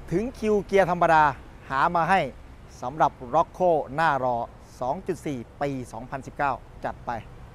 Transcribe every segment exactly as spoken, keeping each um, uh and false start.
ถึงคิวเกียร์ธรรมดาหามาให้สำหรับ Rocco หน้ารอ สองจุดสี่ ปี สองพันสิบเก้า จัดไป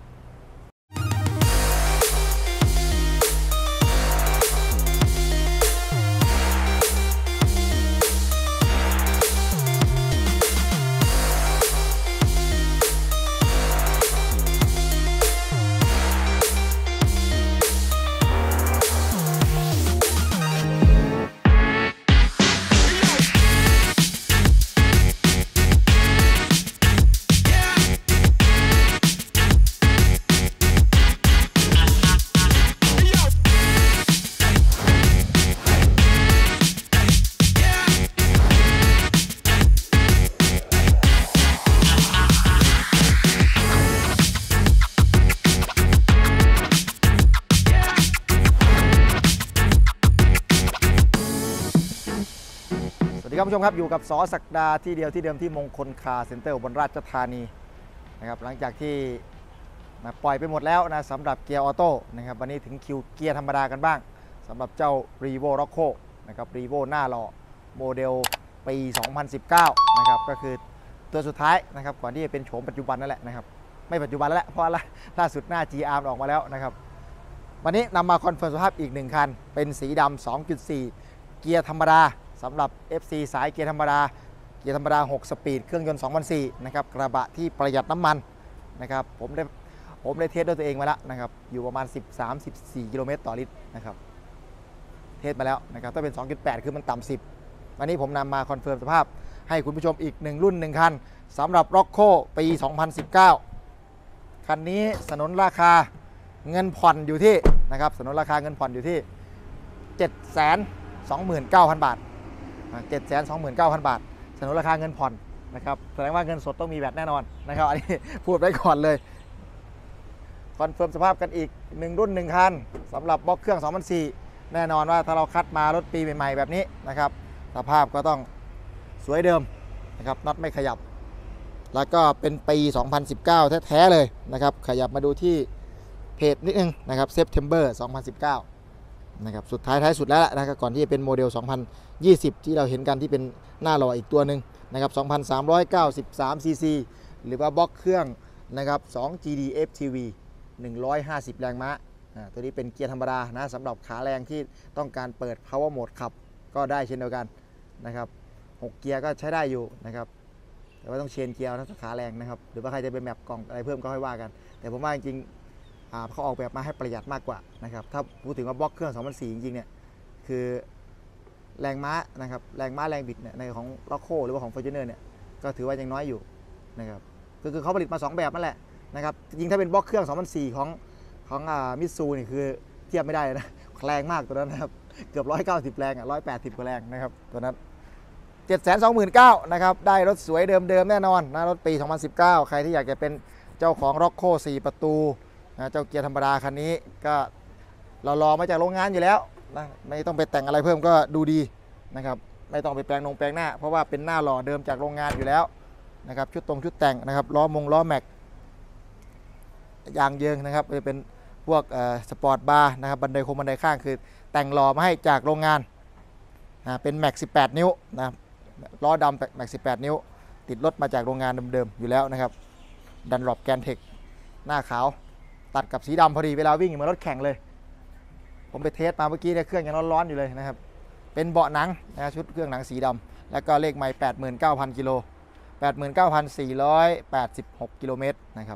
ท่านผู้ชมครับอยู่กับสอศักดาที่เดียวที่เดิมที่มงคลคาร์เซ็นเตอร์บนราชธานีนะครับหลังจากที่นะปล่อยไปหมดแล้วนะสำหรับเกียร์ออโต้นะครับวันนี้ถึงคิวเกียร์ธรรมดากันบ้างสำหรับเจ้า Revo Rocco นะครับ Revo หน้าหล่อโมเดลปี สองพันสิบเก้า นะครับก็คือตัวสุดท้ายนะครับก่อนที่จะเป็นโฉมปัจจุบันนั่นแหละนะครับไม่ปัจจุบันแล้วแหละเพราะล่าสุดหน้า จี อาร์ ออกมาแล้วนะครับวันนี้นำมาคอนเฟิร์มสภาพอีกหนึ่งคันเป็นสีดำ สองจุดสี่ เกียร์ธรรมดาสำหรับ เอฟ ซี สายเกียร์ธรรมดาเกียร์ธรรมดาหกสปีดเครื่องยนต์ สองพันสี่ นะครับกระบะที่ประหยัดน้ำมันนะครับผมได้ผมได้เทสด้วยตัวเองมาแล้วนะครับอยู่ประมาณ สิบสาม สิบสี่ กิโลเมตรต่อลิตรนะครับเทสมาแล้วนะครับถ้าเป็น สองจุดแปด คือมันต่ำสิบวันนี้ผมนำมาคอนเฟิร์มสภาพให้คุณผู้ชมอีกหนึ่งรุ่นหนึ่งคันสำหรับ Rocco ปี สองพันสิบเก้า คันนี้สนนราคาเงินผ่อนอยู่ที่นะครับสนนราคาเงินผ่อนอยู่ที่ เจ็ดแสนสองหมื่นเก้าพัน บาทเจ็ดแสนสองหมื่นเก้าพัน บาทสนนราคาเงินผ่อนนะครับแสดงว่าเงินสดต้องมีแวตแน่นอนนะครับอันนี้พูดไว้ก่อนเลยคอนเฟิร์มสภาพกันอีกหนึ่งรุ่นหนึ่งคันสำหรับบล็อกเครื่อง สองพันสี่ แน่นอนว่าถ้าเราคัดมารถปีใหม่ๆแบบนี้นะครับสภาพก็ต้องสวยเดิมนะครับน็อตไม่ขยับแล้วก็เป็นปี สองพันสิบเก้า แท้ๆเลยนะครับขยับมาดูที่เพจนิดนึงนะครับ September สองพันสิบเก้านะครับสุดท้ายท้ายสุดแล้วนะครับก่อนที่จะเป็นโมเดล สองพันยี่สิบ ที่เราเห็นกันที่เป็นหน้าหล่ออีกตัวหนึ่งนะครับ สองพันสามร้อยเก้าสิบสาม ซี ซี หรือว่าบล็อกเครื่องนะครับ สอง จี ดี เอฟ ที วี หนึ่งร้อยห้าสิบ แรงม้าตัวนี้เป็นเกียร์ธรรมดานะสำหรับขาแรงที่ต้องการเปิด power mode ขับก็ได้เช่นเดียวกันนะครับหกเกียร์ก็ใช้ได้อยู่นะครับแต่ว่าต้องเชนเกียร์นะขาแรงนะครับหรือว่าใครจะเป็นแมปกล่องอะไรเพิ่มก็ค่อยว่ากันแต่ผมว่าจริงเขาออกแบบมาให้ประหยัดมากกว่านะครับถ้าพูดถึงว่าบล็อกเครื่อง สองพันสี่ จริงๆเนี่ยคือแรงม้านะครับแรงม้าแรงบิดเนี่ยในของ Rocco หรือว่าของ Fortuner เนี่ยก็ถือว่ายังน้อยอยู่นะครับคือคือเขาผลิตมาสองแบบนั่นแหละนะครับจริงถ้าเป็นบล็อกเครื่อง สองพันสี่ ของของอ่ามิตซูนี่คือเทียบไม่ได้เลยนะแรงมากตัวนั้นนะครับเกือบหนึ่งร้อยเก้าสิบแรงอ่ะหนึ่งร้อยแปดสิบกว่าแรงนะครับตัวนั้น เจ็ดแสนสองหมื่นเก้าพัน นะครับได้รถสวยเดิมๆแน่นอนนะรถปี สองพันสิบเก้า ใครที่อยากจะเป็นเจ้าของ Rocco สี่ประตูนะเจ้าเกียร์ธรรมดาคันนี้ก็เรารอมาจากโรงงานอยู่แล้วนะไม่ต้องไปแต่งอะไรเพิ่มก็ดูดีนะครับไม่ต้องไปแปลงนงแปลงหน้าเพราะว่าเป็นหน้าหล่อเดิมจากโรงงานอยู่แล้วนะครับชุดตรงชุดแต่งนะครับล้อมงล้อแม็กยางเยิงนะครับจะเป็นพวกสปอร์ตบาร์นะครับบันไดโค้งบันไดข้างคือแต่งหล่อมาให้จากโรงงานนะเป็นแม็กสิบแปดนิ้วนะล้อดำแม็กสิบแปดนิ้วติดรถมาจากโรงงานเดิมๆอยู่แล้วนะครับดันหลบแกนเทคหน้าขาวตัดกับสีดำพอดีเวลาวิ่งเหมือนรถแข่งเลยผมไปเทสมาเมื่อกี้เนี่ยเครื่องยังร้อนๆอยู่เลยนะครับเป็นเบาะหนังนะชุดเครื่องหนังสีดำแล้วก็เลขไมล์ แปดหมื่นเก้าพัน กิโล แปดหมื่นเก้าพันสี่ร้อยแปดสิบหก กิโลเมตรนะครับ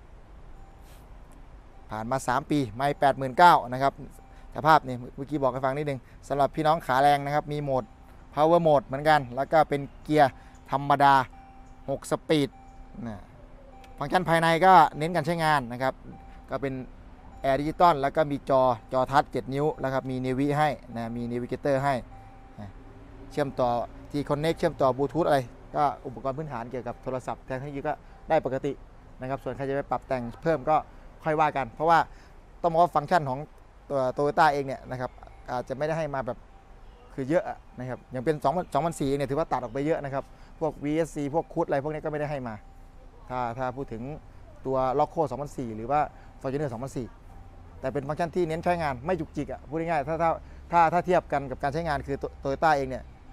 ผ่านมาสามปีไมล์ แปดหมื่นเก้าพัน นะครับสภาพนี่เมื่อกี้บอกให้ฟังนิดนึงสำหรับพี่น้องขาแรงนะครับมีโหมด power mode เหมือนกันแล้วก็เป็นเกียร์ธรรมดาหกสปีดนะฟังก์ชันภายในก็เน้นการใช้งานนะครับก็เป็นแอร์ดิจิตอลแล้วก็มีจอจอทัชเจ็ดนิ้วแล้วครับมีเนวิให้นะมีเนวิเกเตอร์ให้นะเชื่อมต่อที่คอนเนคเชื่อมต่อบลูทูธอะไรก็อุปกรณ์พื้นฐานเกี่ยวกับโทรศัพท์แต่ทั้งนี้ก็ได้ปกตินะครับส่วนใครจะไปปรับแต่งเพิ่มก็ค่อยว่ากันเพราะว่าต้องบอกว่าฟังก์ชันของตัวโตโยต้าเองเนี่ยนะครับอาจจะไม่ได้ให้มาแบบคือเยอะนะครับอย่างเป็นสองพันสี่เนี่ยถือว่าตัดออกไปเยอะนะครับพวก วี เอส ซี พวกคูดอะไรพวกนี้ก็ไม่ได้ให้มาถ้าถ้าพูดถึงตัว Rocco สองพันสี่ หรือว่า Fortuner สองพันสี่ แต่เป็นฟังก์ชันที่เน้นใช้งานไม่จุกจิกอ่ะพูดง่ายๆถ้าถ้าถ้าถ้าเทียบกันกับการใช้งานคือโตโยต้าเองเนี่ย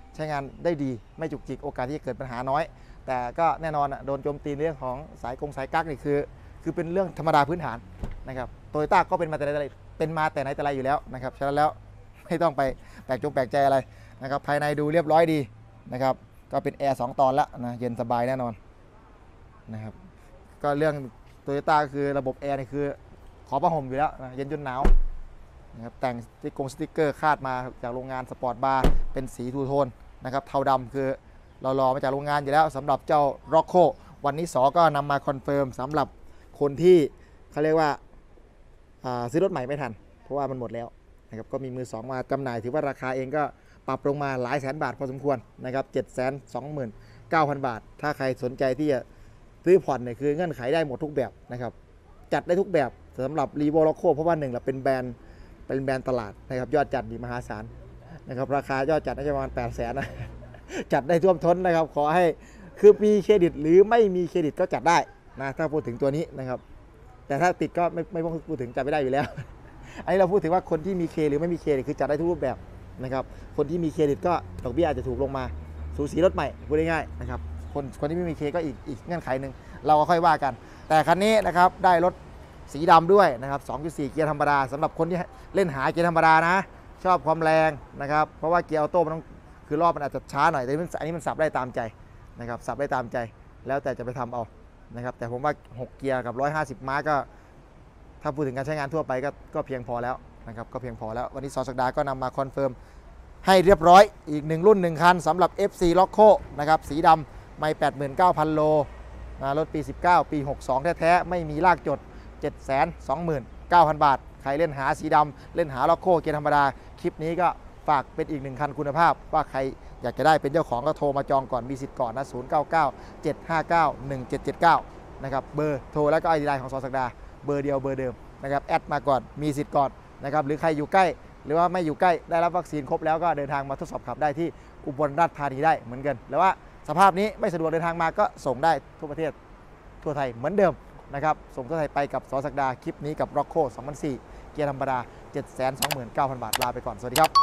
ใช้งานได้ดีไม่จุกจิกโอกาสที่จะเกิดปัญหาน้อยแต่ก็แน่นอนโดนโจมตีเรื่องของสายกงสายกั๊กนี่คือคือเป็นเรื่องธรรมดาพื้นฐานนะครับโตโยต้าก็เป็นมาแต่ไหนแต่ไรเป็นมาแต่ไหนแต่ไรอยู่แล้วนะครับฉะนั้นแล้วไม่ต้องไปแปลกจงแปลกใจอะไรนะครับภายในดูเรียบร้อยดีนะครับก็เป็นแอร์สองตอนละนะเย็นสบายแน่นอนนะครับก็เรื่องโตโยต้าก็คือระบบแอร์นี่คือขอผ้าห่มอยู่แล้วนะเย็นจนหนาวนะครับแต่งสติ๊กกงสติ๊กเกอร์คาดมาจากโรงงานสปอร์ตบาร์เป็นสีทูโทนนะครับเทาดำคือเรารอมาจากโรงงานอยู่แล้วสำหรับเจ้า Rocco วันนี้สอก็นำมาคอนเฟิร์มสำหรับคนที่เขาเรียกว่าซื้อรถใหม่ไม่ทันเพราะว่ามันหมดแล้วนะครับก็มีมือสองมาจำหน่ายถือว่าราคาเองก็ปรับลงมาหลายแสนบาทพอสมควรนะครับเจ็ดแสนสองหมื่นเก้าพันบาทถ้าใครสนใจที่จะซื้อผ่อนเนี่ยคือเงื่อนไขได้หมดทุกแบบนะครับจัดได้ทุกแบบสำหรับ Revo Rocco เพราะว่าหนึ่งเราเป็นแบรนด์เป็นแบรนด์ตลาดนะครับยอดจัดดีมหาศาลนะครับราคายอดจัดน่าจะประมาณแปดแสนนะจัดได้ท่วมท้นนะครับขอให้คือมีเครดิตหรือไม่มีเครดิตก็จัดได้นะถ้าพูดถึงตัวนี้นะครับแต่ถ้าติดก็ไม่ไม่ต้องพูดถึงจัดไม่ได้อยู่แล้ว อันนี้เราพูดถึงว่าคนที่มีเคหรือไม่มีเคคือจัดได้ทุกรูปแบบนะครับคนที่มีเครดิตก็ดอกเบี้ยอาจจะถูกลงมาสูสีรถใหม่พูดง่ายๆนะครับคนคนที่ไม่มีเคก็อีกอีกเงื่อนไขหนึ่งเราก็ค่อยว่ากันแต่คันนี้นะครับได้รถสีดำด้วยนะครับ สองจุดสี่ เกียร์ธรรมดาสำหรับคนที่เล่นหาเกียร์ธรรมดานะชอบความแรงนะครับเพราะว่าเกียร์ออโต้มันต้องคือรอบมันอาจจะช้าหน่อยแต่อันนี้มันสับได้ตามใจนะครับสับได้ตามใจแล้วแต่จะไปทำเอานะครับแต่ผมว่าหกเกียร์กับหนึ่งร้อยห้าสิบม้าก็ถ้าพูดถึงการใช้งานทั่วไปก็ก็เพียงพอแล้วนะครับก็เพียงพอแล้ววันนี้สอศักดาก็นำมาคอนเฟิร์มให้เรียบร้อยอีกหนึ่งรุ่นหนึ่งคันสำหรับ เอฟ ซี Rocco นะครับสีดำไม่ แปดหมื่นเก้าพัน โลนะรถปีสิบเก้าปีหกสิบสองแท้ๆไม่มีลากจด เจ็ดแสนสองหมื่นเก้าพัน บาทใครเล่นหาสีดำเล่นหา Rocco เกียร์ธรรมดาคลิปนี้ก็ฝากเป็นอีกหนึ่งคันคุณภาพว่าใครอยากจะได้เป็นเจ้าของก็โทรมาจองก่อนมีสิทธิ์ก่อนนะศูนย์ เก้า เก้า เจ็ด ห้า เก้า หนึ่ง เจ็ด เจ็ด เก้านะครับเบอร์โทรแล้วก็ไอดีไลน์ของสอศักดาเบอร์เดียวเบอร์เดิมนะครับแอดมาก่อนมีสิทธิ์ก่อนนะครับหรือใครอยู่ใกล้หรือว่าไม่อยู่ใกล้ได้รับวัคซีนครบแล้วก็เดินทางมาทดสอบขับได้ที่อุบลราชธานีได้เหมือนกันหรือว่าสภาพนี้ไม่สะดวกเดินทางมาก็ส่งได้ทั่วประเทศทั่วไทยเหมือนเดิมนะครับส่งทั่วไทยไปกับสอศักดาคลิปนี้กับ Rocco สองพันสี่เกียร์ธรรมดา เจ็ดแสนสองหมื่นเก้าพัน บาทลาไปก่อนสวัสดีครับ